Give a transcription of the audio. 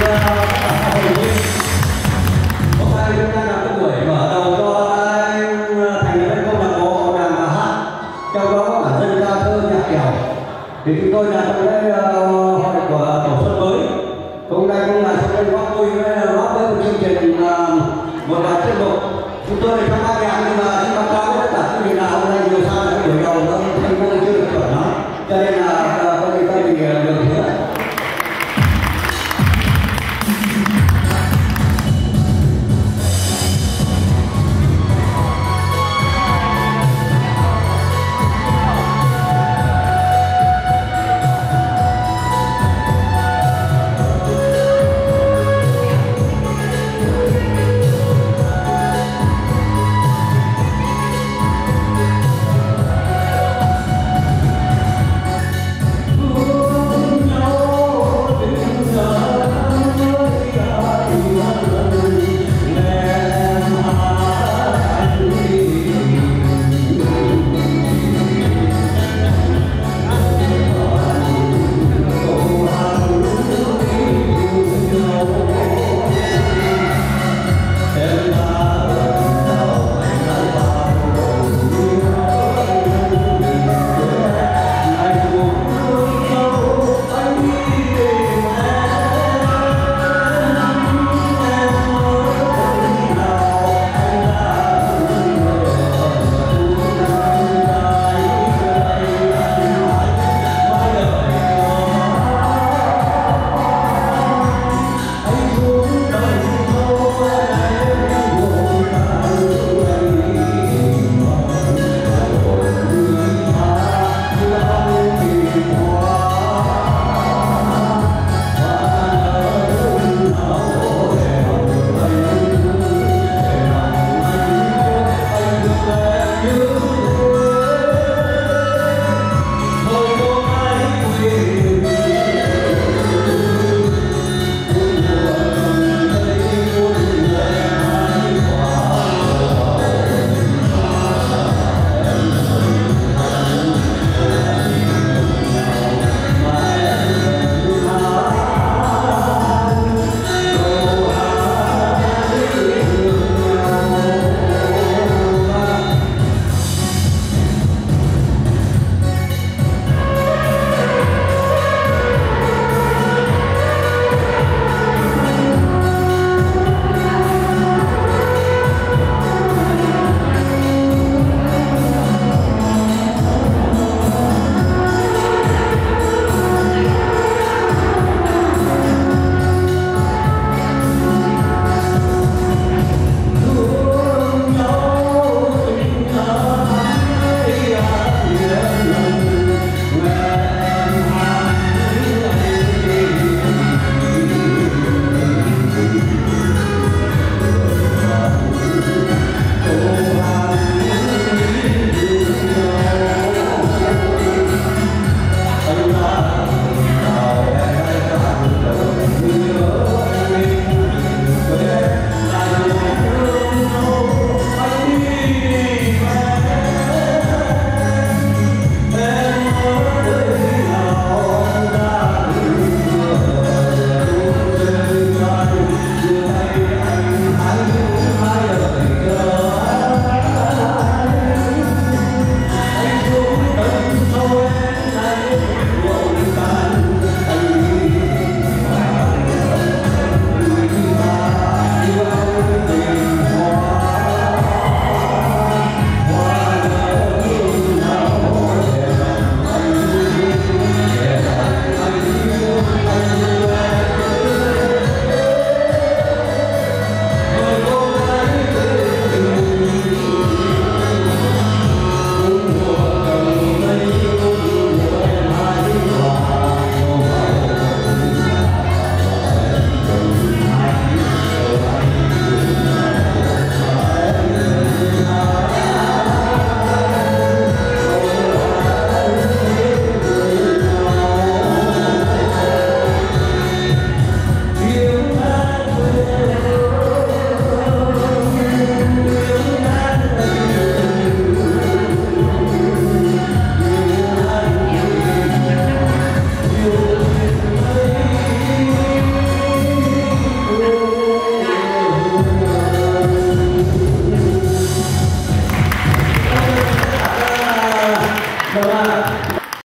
Hôm nay chúng ta làm cái buổi mở đầu cho anh thành lập câu lạc bộ đàn hát, trong đó có cả dân ca thơ nhạc kèo. Thì chúng tôi là trong cái hội của tổ xuân mới. Hôm nay cũng là trong cái góp vui góp với một chương trình một vài tiết mục. Chúng tôi là trong ba nhạc nhưng mà xin báo cáo với tất cả quý vị là hôm nay nhiều sao